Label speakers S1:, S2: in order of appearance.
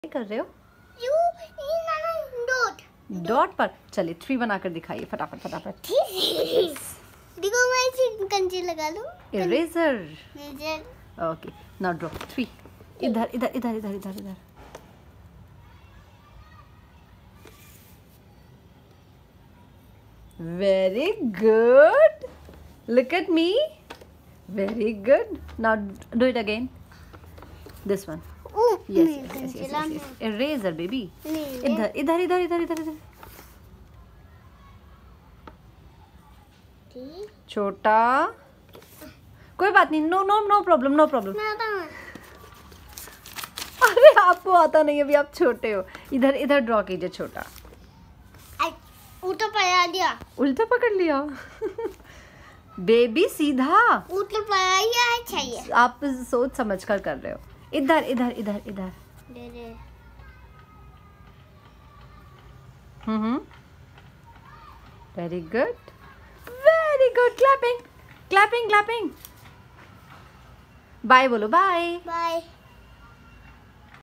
S1: कर रहे हो?
S2: डॉट
S1: डॉट पर। चलिए 3 बनाकर दिखाइए फटाफट फटाफट।
S2: देखो मैं इसे कंचे लगा लूं।
S1: इरेजर। Okay now draw 3। इधर इधर इधर इधर इधर इधर। Very good. Look at me. Very good. Now do it again. This one. Yes. Eraser, baby. इधर इधर इधर इधर इधर इधर। छोटा। कोई बात नहीं। No no no problem no problem. अरे आपको आता नहीं, अभी आप छोटे हो। इधर इधर ड्रॉ कीजिए छोटा।
S2: उल्टा पकड़ लिया।
S1: उल्टा पकड़ लिया। बेबी सीधा।
S2: उल्टा पकड़ लिया चाहिए।
S1: आप सोच समझ कर रहे हो। इधर इधर इधर इधर। Very good very good. Clapping clapping clapping. Bye बोलो। Bye
S2: bye.